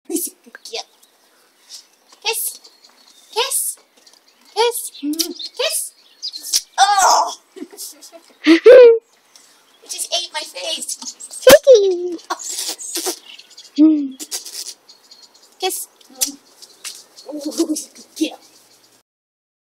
Yeah. Kiss. Kiss. Kiss. Kiss. Oh! It just ate my face. Kiss.